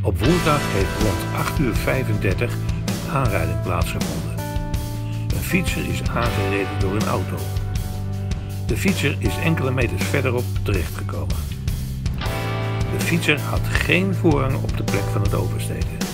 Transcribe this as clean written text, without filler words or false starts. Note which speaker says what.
Speaker 1: Op woensdag heeft rond 8:35 een aanrijding plaatsgevonden. Een fietser is aangereden door een auto. De fietser is enkele meters verderop terechtgekomen. De fietser had geen voorrang op de plek van het oversteken.